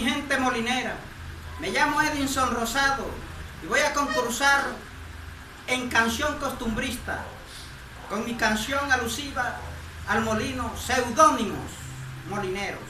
mi gente molinera. Me llamo Edinson Rosado y voy a concursar en canción costumbrista con mi canción alusiva al molino Seudónimos Molineros.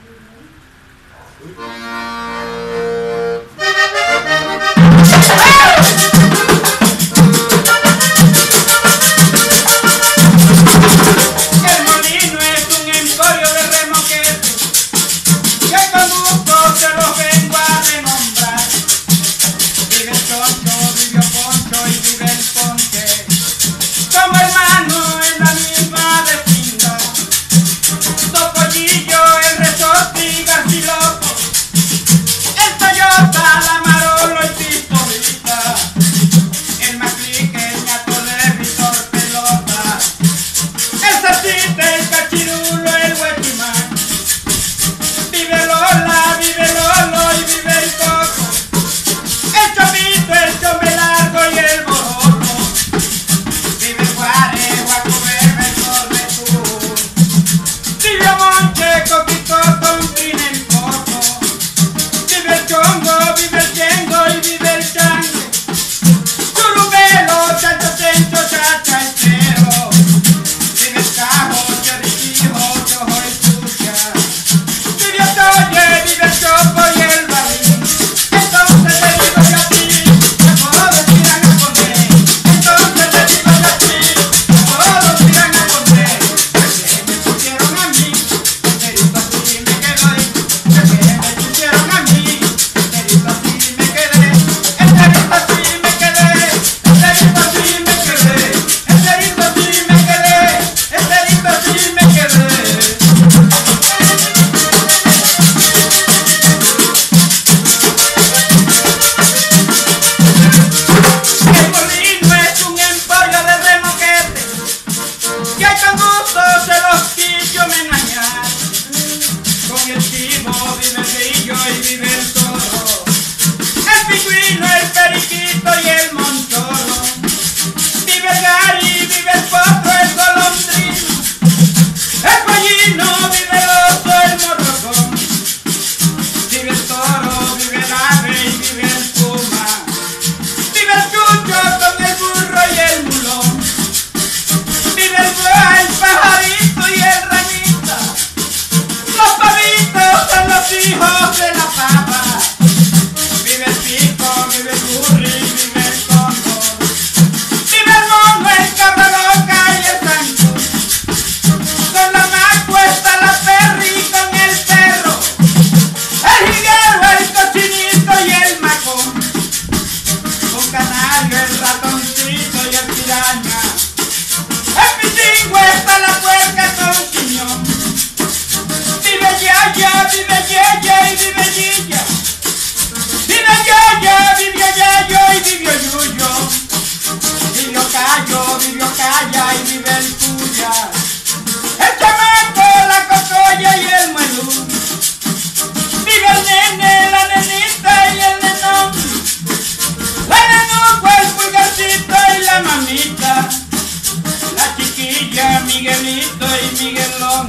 Miguelito y Miguelón,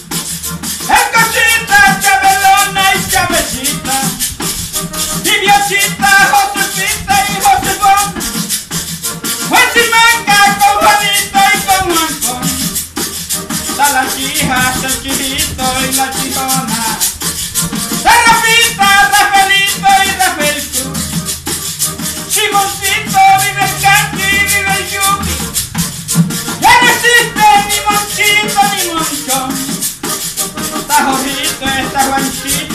el Cosita, Chabelona y Chabecita, Tibiachita, Josefita y Josefón, Juancimanga con Juanito y con Juancón, está la chija, el chijito y la chijona, la Rafita, Rafaelito y Rafaelito, Simoncito, vive el Canti, vive el Yuki. Ya no existe ni Monchito ni Monchón. Está Jorgito, está Juanchito.